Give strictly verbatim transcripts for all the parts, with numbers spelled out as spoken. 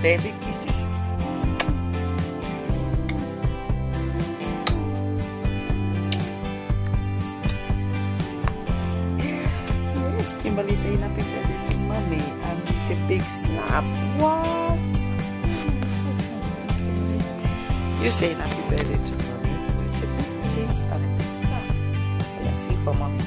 baby kisses. Yes, Kimberly saying happy birthday to mommy and with a big slap. What? You saying happy birthday to mommy with a big kiss and a big slap. Let's see for mommy.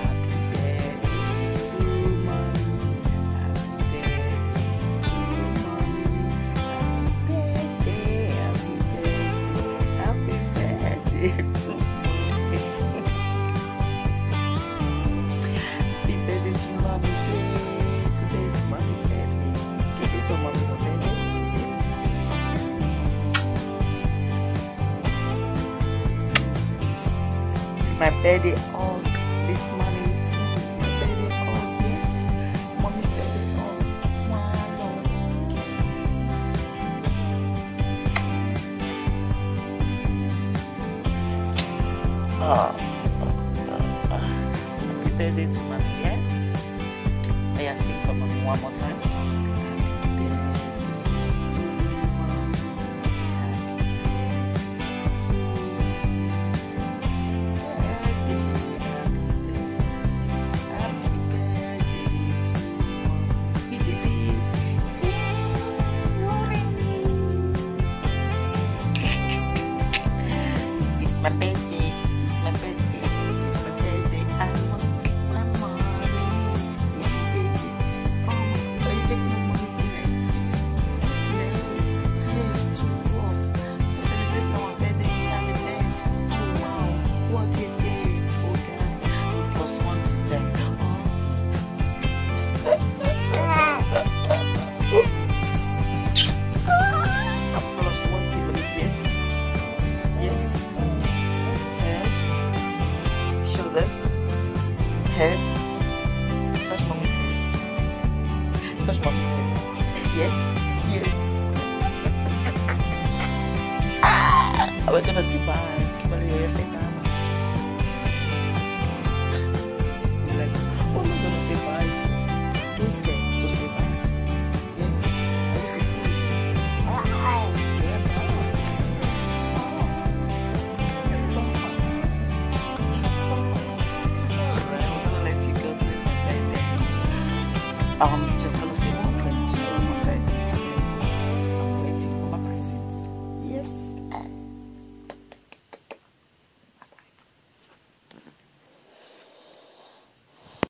My birthday hug this morning. My birthday hug, yes. Mommy's birthday hug. Wow. Oh, oh, oh, oh. Happy birthday to mommy, yeah? I sing for mommy one more time. My birthday, it's my birthday, it's my birthday. I must make my money. Oh my God, are you taking my money tonight? No, it's too rough. To celebrate my birthday is having bed. Oh wow, what a day. Oh God, plus one to ten. Oh, plus one people, yes. Yes. Head. Touch mommy's head. Touch mommy's head. Yes. Yes. Ah, we're gonna say bye. Kimberly, you say bye. He's like, oh, I'm gonna say bye. Who's there to say bye? Yes. Are you saying bye? Yeah, Um,